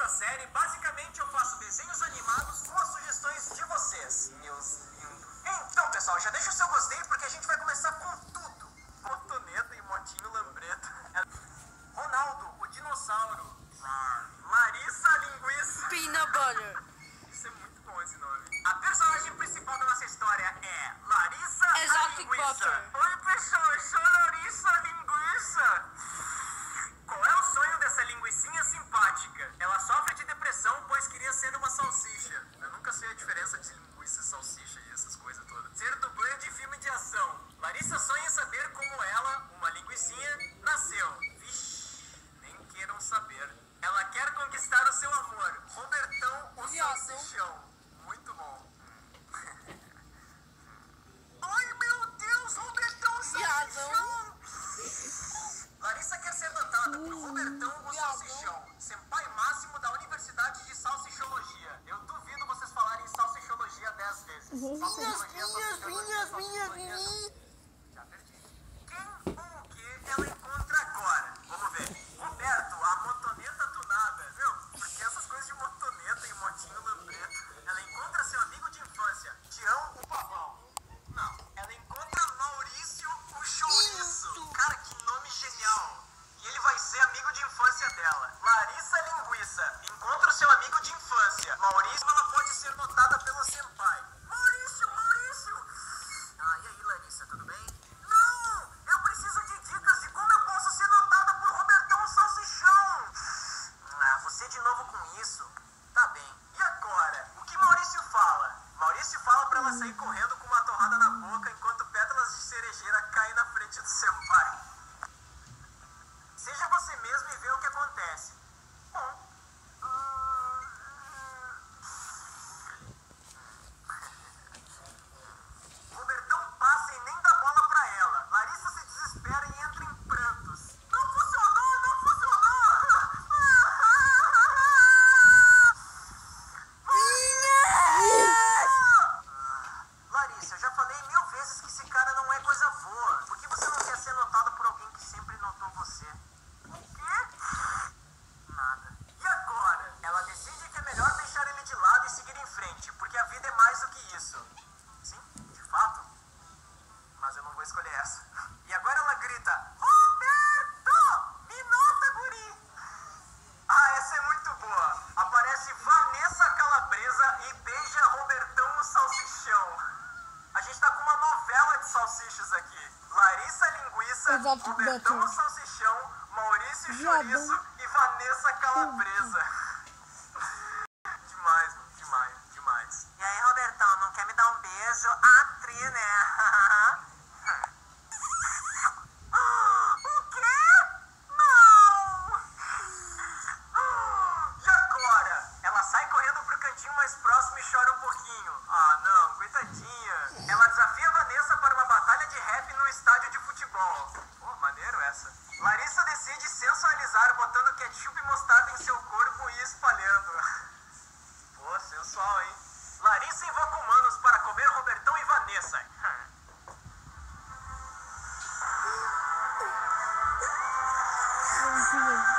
série, basicamente eu faço desenhos animados com as sugestões de vocês, meus lindos. Então, pessoal, já deixa o seu gostei porque a gente vai começar com tudo. Motoneta e motinho lambreto. Ronaldo, o dinossauro. Larissa, a linguiça. Peanut butter. Isso é muito bom esse nome. A personagem principal da nossa história é Larissa, a Exotic linguiça. butter. Oi, pessoal, eu sou Larissa, a linguiça. Qual é o sonho dessa linguicinha simpática? Ela sofre de depressão, pois queria ser uma salsicha. Eu nunca sei a diferença de linguiça, salsicha e essas coisas todas. Ser dublê de filme de ação. Larissa sonha em saber como ela, uma linguicinha, nasceu. Vixe, nem queiram saber. Ela quer conquistar o seu amor. Robertão, o salsichão. Muito bom. Ai, meu Deus, Robertão, o salsichão. Larissa quer ser notada por Robertão, o salsichão, senpai máximo da Universidade de Salsichologia. Eu duvido vocês falarem salsichologia 10 vezes. Salsichologia, salsichologia. Já perdi. Quem ou o que ela encontra agora? Vamos ver. Roberto, a motoneta tunada. Meu, porque essas coisas de motoneta e motinho lambreto. Ela encontra seu amigo de infância, Tião, o pavão. Não, ela encontra Maurício, o chouriço. Cara, que nome genial. E ele vai ser amigo de infância dela. Larissa Linguiça encontra o seu amigo de infância. Maurício, ela pode ser notada pelo senpai. Maurício, Maurício. Ah, e aí, Larissa, tudo bem? Não, eu preciso de dicas de como eu posso ser notada por Robertão Salsichão. Ah, você de novo com isso? Tá bem. E agora? O que Maurício fala? Maurício fala pra ela sair correndo com uma torrada na boca enquanto pétalas de cerejeira caem na frente do senpai. Seja você mesmo e vê o que acontece. Bom. Robertão passa e nem dá bola pra ela. Larissa se desespera e entra em prantos. Não funcionou, não funcionou! Larissa, eu já falei 1000 vezes que esse cara não é coisa boa. Por que você não quer ser notada por alguém que sempre notou você? O quê? Nada. E agora? Ela decide que é melhor deixar ele de lado e seguir em frente, porque a vida é mais do que isso. Sim, de fato. Mas eu não vou escolher essa. E agora ela grita: Roberto! Me nota, guri! Ah, essa é muito boa. Aparece Vanessa Calabresa e beija Robertão o salsichão. A gente tá com uma novela de salsichas aqui. Larissa Linguiça, Exotic Robertão butter. o salsichão, Maurício Viadão. Chouriço e Vanessa Calabresa. Demais, mano. Demais, demais. E aí, Robertão, não quer me dar um beijo? Tri, né? O quê? Não! E agora? Ela sai correndo pro cantinho mais próximo e chora um pouquinho. Ah, não, coitadinha. Ela desafia a Vanessa para uma batalha de rap no estádio de futebol. Pô, maneiro essa. Larissa decide sensualizar botando ketchup e mostarda em seu corpo e espalhando. Pô, sensual, hein? Larissa invoca humanos para comer Robertão e Vanessa. Não tinha.